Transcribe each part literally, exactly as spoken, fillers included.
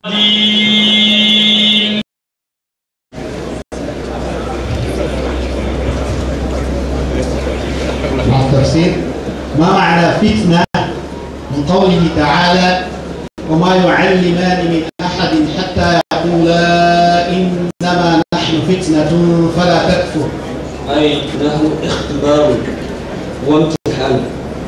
الرجيم. مع التفسير. ما معنى فتنة من قوله تعالى وما يعلمان من أحد حتى يقولا إنما نحن فتنة فلا تكفر؟ أي نحن اختبار وامتحان.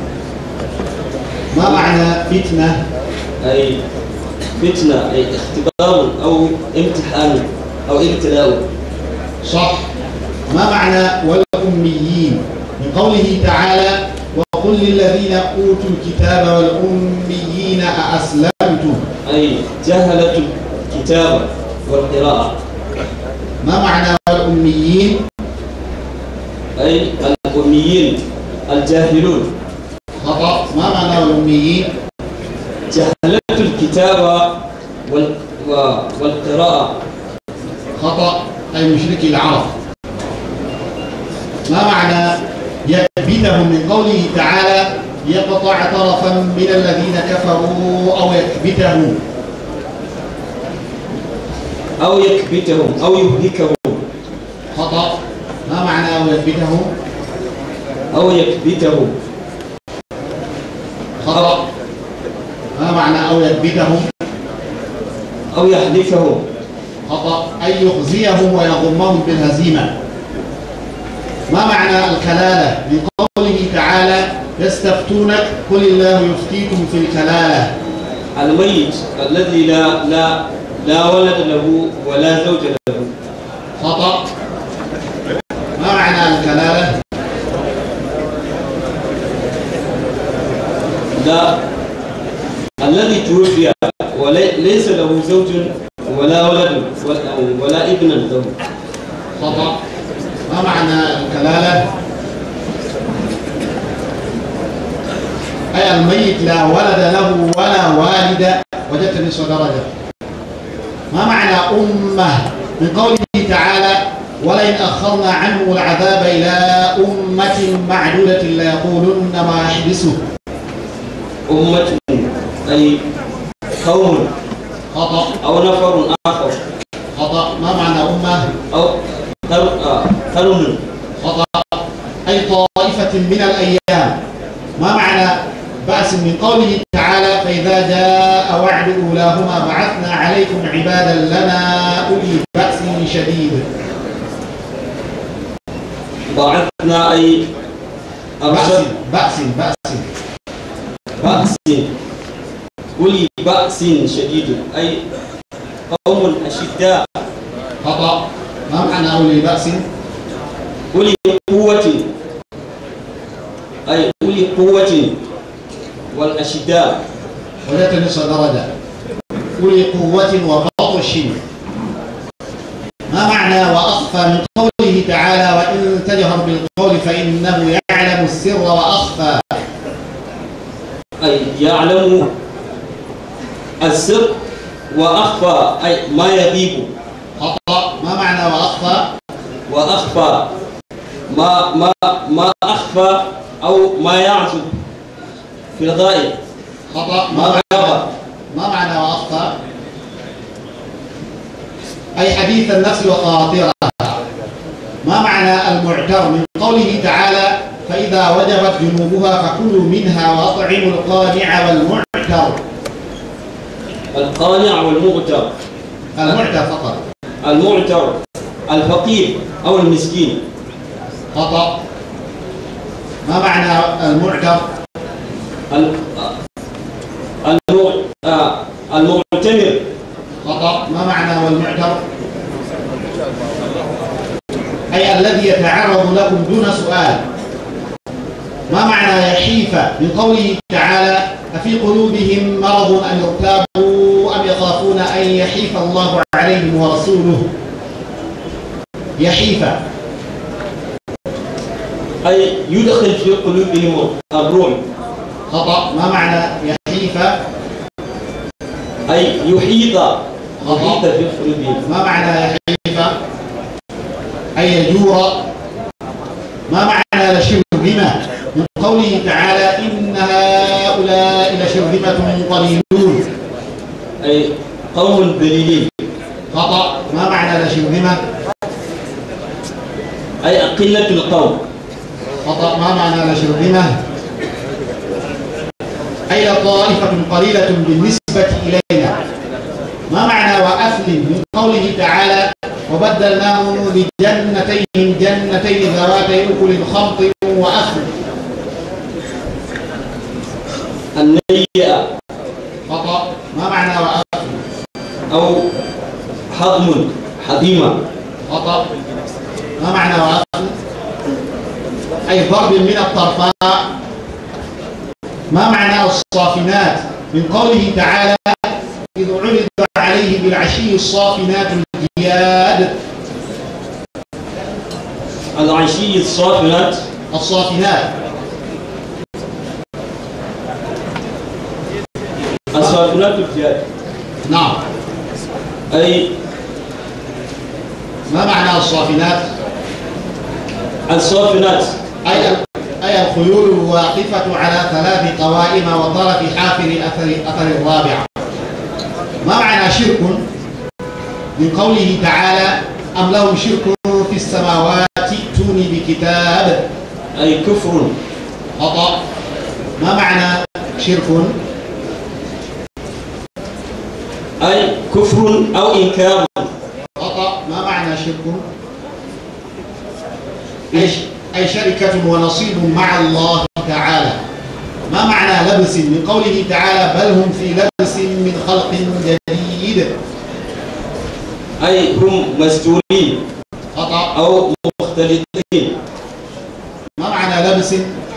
ما معنى فتنة؟ أي فتنة أي اختبار أو امتحان أو ابتلاء. صح. ما معنى والأميين من قوله تعالى وقل للذين أوتوا الكتاب والأميين أأسلمتم؟ أي جهلة الكتاب والقراءة. ما معنى والأميين؟ أي الأميين الجاهلون. خطأ. ما معنى والأميين؟ جهلة الكتاب والقراءة. خطأ. أي مشركي العرب. ما معنى يكبتهم من قوله تعالى يقطع طرفا من الذين كفروا أو يكبتهم؟ أو يكبتهم أو يهلكهم. خطأ. ما معنى أو يكبتهم؟ أو يكبتهم. خطأ. ما معنى أو يكبتهم؟ أو يحذفهم. خطأ. أي يخزيهم ويغمهم بالهزيمة. ما معنى الكلالة من قوله تعالى يستفتونك قل الله يفتيكم في الكلالة؟ الميت الذي لا لا لا ولد له ولا زوج له. خطأ. ما معنى الكلالة؟ لا الذي توفي وليس له زوج ولا ولد ولا ابن له. خطأ. ما معنى الكلالة؟ أي الميت لا ولد له ولا والد. وجدت نصف درجة. ما معنى أمة من قوله تعالى ولئن أخرنا عنه العذاب إلى أمة معدودة ليقولن ما يحبسه؟ أمة أي قوم. خطأ. أو نفر آخر. خطأ. ما معنى أمة؟ أو قرن. خطأ. أي طائفة من الأيام. ما معنى بأس من قوله تعالى فإذا جاء وعد أولاهما بعثنا عليكم عبادا لنا أولي بأس شديد؟ بعثنا أي بأس بأس بأس بأس أولي بأس شديد أي قوم أشداء. خطأ. ما معنى أولي بأس؟ أولي قوة أي أولي قوة والأشداء. وجدت نصف درجة. أولي قوة وبطش. ما معنى وأخفى من قوله تعالى وإن تجهر بالقول فإنه يعلم السر وأخفى؟ أي يعلم السر وأخفى أي ما يغيب. خطأ. ما معنى وأخفى؟ وأخفى ما ما ما أخفى أو ما يعزب في الغائب. خطأ. ما معنى ما معنى وأخفى؟ أي حديث النفس وخاطرها. ما معنى المعتر من قوله تعالى فإذا وجبت جنوبها فكلوا منها وأطعموا القانع والمعتر؟ القانع والمعتر. المعتر فقط. المعتر الفقير أو المسكين. خطأ. ما معنى المعتر؟ المعتمر. خطأ. ما معنى والمعتر؟ أي الذي يتعرض لكم دون سؤال. ما معنى يحيف من قوله تعالى أفي قلوبهم مرض أن يرتابوا أم يخافون أن يحيف الله عليهم ورسوله؟ يحيف أي يدخل في قلوبهم الرعب. خطأ. ما معنى يحيف؟ أي يحيط يحيط في قلوبهم. ما معنى يحيف؟ أي يجور. ما معنى لشرذمة من قوله تعالى إن هؤلاء لشرذمة قليلون؟ أي قوم ذليلين. خطأ. ما معنى لشبهمة؟ أي قلة القوم. خطأ. ما معنى لشبهمة؟ أي طائفة قليلة بالنسبة إلينا. ما معنى وأثل من قوله تعالى وبدلناهم بجنتين جنتين ذواتي أكل خمط وأثل. النيئة. خطأ. ما معنى وأثل؟ أو حضم حضيمة. خطأ. ما معنى وأثل؟ أي ضرب من الطرفاء. ما معنى الصافنات من قوله تعالى إذ عرض عليه بالعشي الصافنات الجياد. العشي الصافنات. الصافنات. الصافنات الجياد. نعم. أي ما معنى الصافنات؟ الصافنات أي أي الخيول الواقفة على ثلاث قوائم وطرف حافر أثر أثر الرابعة. ما معنى شرك من قوله تعالى أم لهم شرك في السماوات ائتوني بكتاب. أي كفر. خطأ. ما معنى شرك؟ أي كفر أو إنكار. خطأ. ما معنى شرك؟ أي أي شركة ونصيب مع الله تعالى. ما معنى لبس من قوله تعالى بل هم في لبس من خلق جديد. أي هم مستورين. خطأ. أو مختلطين. ما معنى لبس؟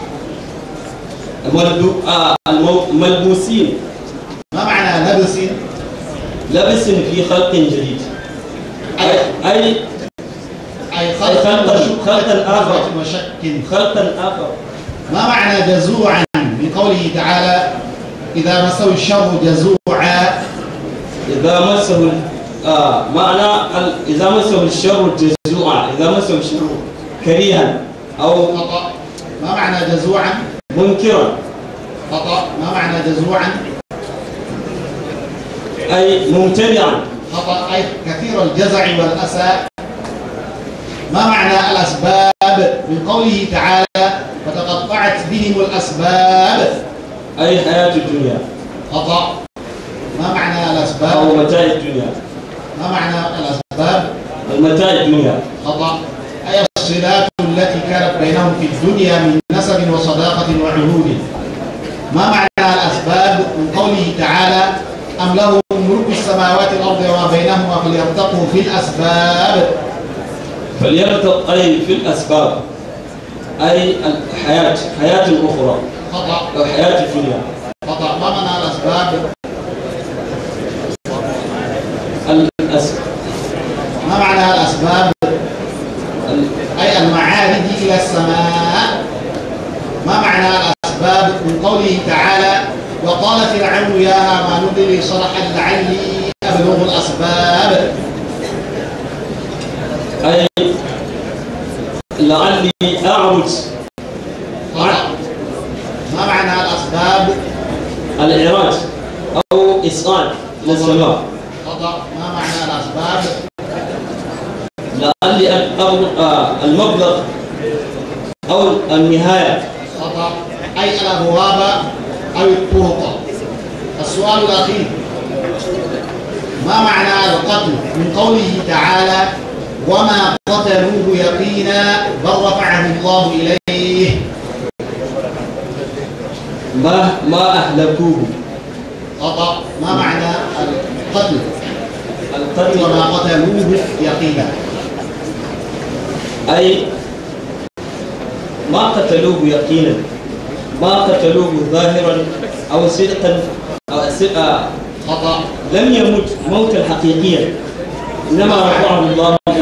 ملبوسين. ما معنى لبس؟ لبس في خلق جديد. أي أي أي خلق خلقا آخر. وشك. خلقا آخر. ما معنى جزوعا من قوله تعالى إذا مسه الشر جزوعا. إذا مسه آه معنى إذا مسه الشر جزوعا. إذا مسه الشر كريها أو خطأ. ما معنى جزوعا؟ منكرا. خطأ. ما معنى جزوعا؟ أي ممتنعا. خطأ. أي كثير الجزع والأسى. ما معنى الأسباب من قوله تعالى فتقطعت بهم الأسباب. أي حياة الدنيا. خطأ. ما معنى الأسباب؟ أو متاع الدنيا. ما معنى الأسباب؟ المتاع الدنيا. خطأ. أي الصلات التي كانت بينهم في الدنيا من نسب وصداقة وعهود. ما معنى الأسباب من قوله تعالى أم لهم ملك السماوات والأرض وما بينهما فليرتقوا في الأسباب. فليرتق أي في الأسباب أي الحياة حياة أخرى. خطأ. أو حياة الدنيا. خطأ. ما معنى الأسباب؟ الأسباب. ما معنى الأسباب؟ أي المعارج إلى السماء. ما معنى الأسباب من قوله تعالى وقال فرعون يا هامان ابن لي صرحا لعلي أبلغ الأسباب. أي لعلي أعرج. ما معنى الأسباب؟ الإعراج أو إسقاط للسماء. خطأ. ما معنى الأسباب؟ لعلي أن أبلغ المبلغ أو النهاية. خطأ. أي الأبواب أو الطرق. السؤال الأخير ما معنى القتل من قوله تعالى وما قتلوه يقينا بل رفعه الله إليه. ما ما أهلكوه. خطأ. ما معنى القتل؟ القتل وما قتلوه يقينا. أي ما قتلوه يقينا. ما قتلوه ظاهرا أو صدقا أو صدقا. خطأ. لم يمت موتا حقيقيا إنما رفعه الله